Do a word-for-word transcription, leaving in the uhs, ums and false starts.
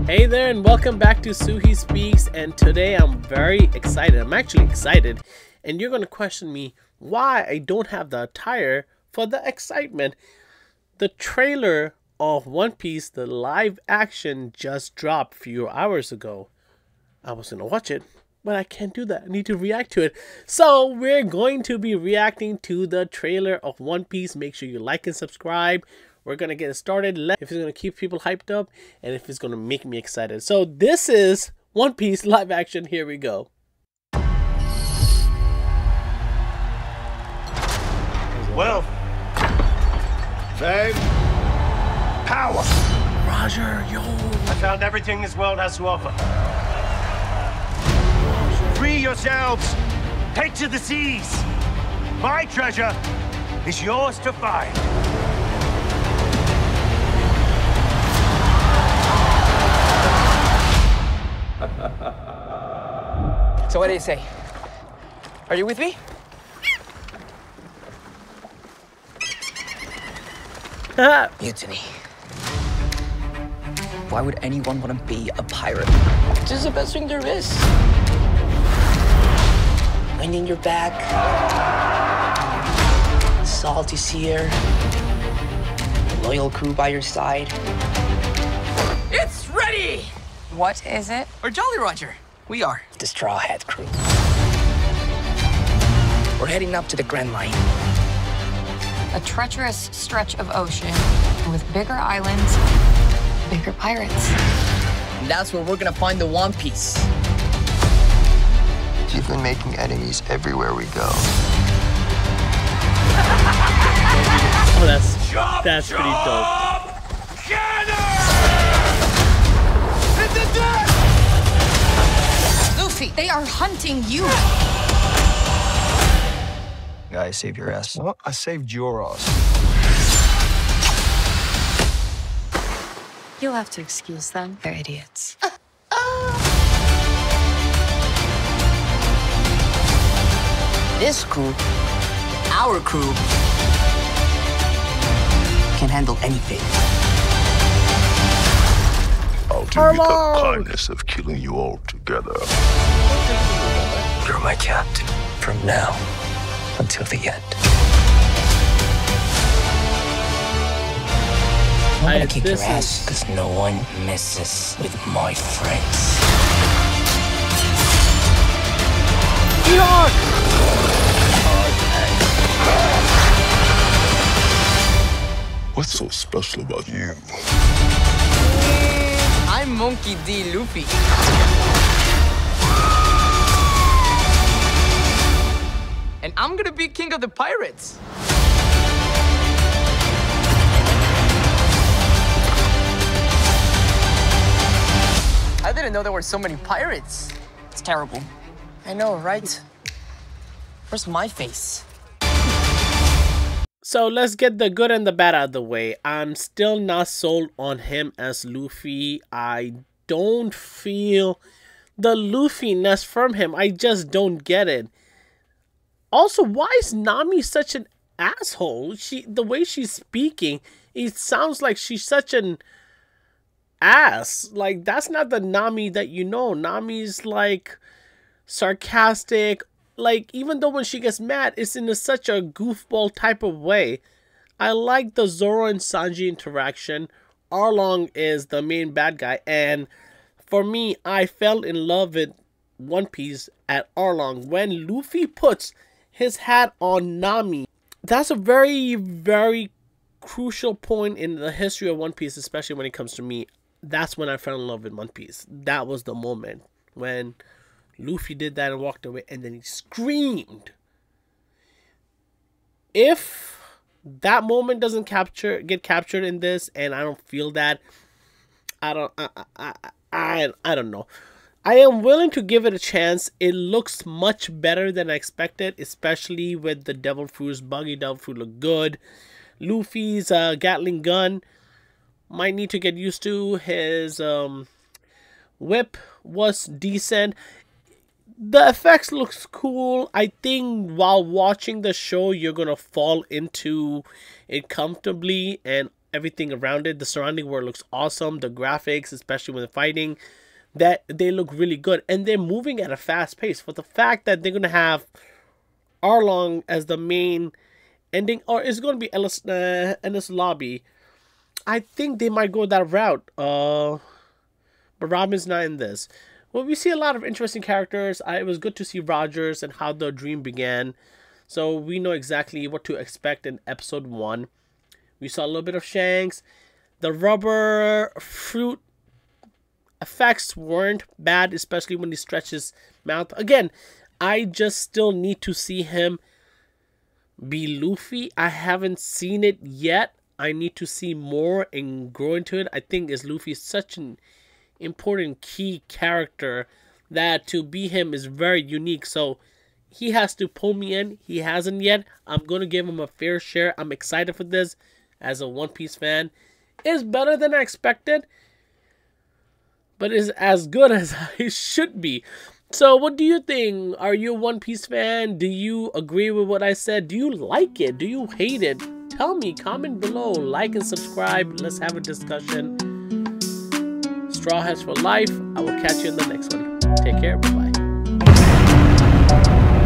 Hey there and welcome back to Suhi Speaks, and today I'm very excited. I'm actually excited, and you're going to question me why I don't have the attire for the excitement. The trailer of One Piece, the live action, just dropped a few hours ago. I was going to watch it, but I can't do that. I need to react to it. So we're going to be reacting to the trailer of One Piece. Make sure you like and subscribe. We're going to get started. If it's going to keep people hyped up and if it's going to make me excited. So this is One Piece live action. Here we go. Well, fame, power. Roger, yo. I found everything this world has to offer. Free yourselves. Take to the seas. My treasure is yours to find. So what do you say? Are you with me? Mutiny. Why would anyone want to be a pirate? This is the best thing there is. Wind in your back. Salty sea air. A loyal crew by your side. It's ready! What is it? Or Jolly Roger. We are the Straw Hat crew. We're heading up to the Grand Line. A treacherous stretch of ocean with bigger islands, bigger pirates. And that's where we're gonna find the One Piece. You've been making enemies everywhere we go. Oh, that's that's pretty dope. Luffy, they are hunting you. Guys, save your ass. What? I saved your ass. You'll have to excuse them. They're idiots. Uh, uh. This crew, our crew, can handle anything. I'll do you the kindness of killing you all together. You're my captain from now until the end. I'm gonna I, kick your this ass because no one messes with my friends. York! What's so special about you? I'm Monkey D. Luffy. And I'm gonna be king of the pirates. I didn't know there were so many pirates. It's terrible. I know, right? Where's my face? So let's get the good and the bad out of the way. I'm still not sold on him as Luffy. I don't feel the Luffy-ness from him. I just don't get it. Also, why is Nami such an asshole? She, the way she's speaking, it sounds like she's such an ass. Like, that's not the Nami that you know. Nami's like sarcastic. Like, even though when she gets mad, it's in a, such a goofball type of way. I like the Zoro and Sanji interaction. Arlong is the main bad guy. And for me, I fell in love with One Piece at Arlong. When Luffy puts his hat on Nami, that's a very, very crucial point in the history of One Piece, especially when it comes to me. That's when I fell in love with One Piece. That was the moment when Luffy did that and walked away, and then he screamed. If that moment doesn't capture get captured in this, and I don't feel that, I don't I I I, I don't know. I am willing to give it a chance. It looks much better than I expected, especially with the Devil Fruit's buggy. Devil Fruit look good. Luffy's uh, Gatling gun might need to get used to. His um, whip was decent. The effects looks cool. I think while watching the show, you're gonna fall into it comfortably, and everything around it. The surrounding world looks awesome. The graphics, especially when they're fighting, that they look really good. And they're moving at a fast pace. For the fact that they're going to have Arlong as the main ending, or it's going to be Ellis, uh, Ennis Lobby, I think they might go that route. Uh, but Robin's not in this. Well, we see a lot of interesting characters. I, it was good to see Rogers and how the dream began. So we know exactly what to expect in episode one. We saw a little bit of Shanks. The rubber fruit effects weren't bad, especially when he stretched his mouth. Again, I just still need to see him be Luffy. I haven't seen it yet. I need to see more and grow into it. I think as Luffy is such an important key character that to be him is very unique. So he has to pull me in. He hasn't yet. I'm going to give him a fair share. I'm excited for this as a One Piece fan. It's better than I expected, but it's as good as I should be. So what do you think? Are you a One Piece fan? Do you agree with what I said? Do you like it? Do you hate it? Tell me, comment below, like and subscribe. Let's have a discussion. Straw Hats for life. I will catch you in the next one. Take care. Bye-bye.